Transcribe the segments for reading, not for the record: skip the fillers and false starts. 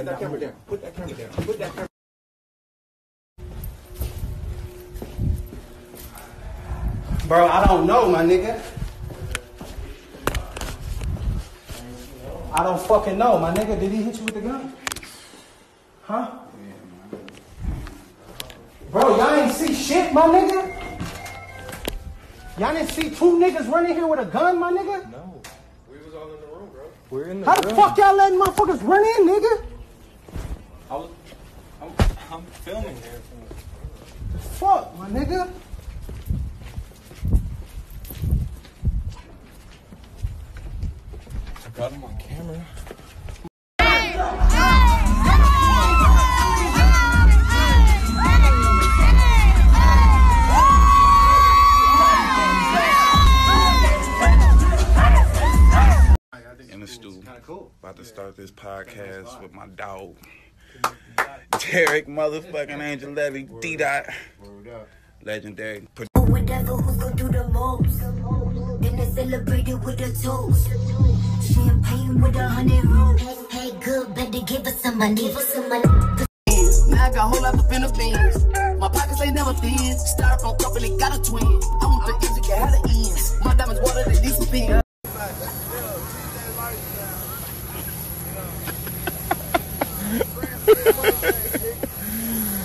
Put that camera down. Put that camera down. Put that camera. Bro, I don't know, my nigga. I don't fucking know, my nigga. Did he hit you with the gun? Huh? Bro, y'all ain't see shit, my nigga? Y'all didn't see two niggas running here with a gun, my nigga? No. We was all in the room, bro. We're in the How room. the fuck y'all letting motherfuckers run in, nigga? I'm filming here. Fuck, my nigga. I got him on camera. In the stew, Cool. about to start this podcast with my dog, Derek motherfucking Angeletti, D-Dot, legendary. Whatever, who's gonna do the most? Then they celebrated with a toast. Champagne with 100 rooms. Hey, good, better give us some money. Give us some money. Now I got a whole lot up in the beans. My pockets ain't never thin. Styrofoam company got a twin. I want the ends, you can have the ends. My diamonds water, they need some pins.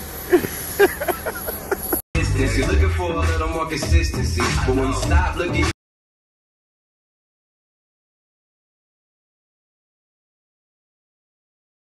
You're looking for a little more consistency, but when you stop looking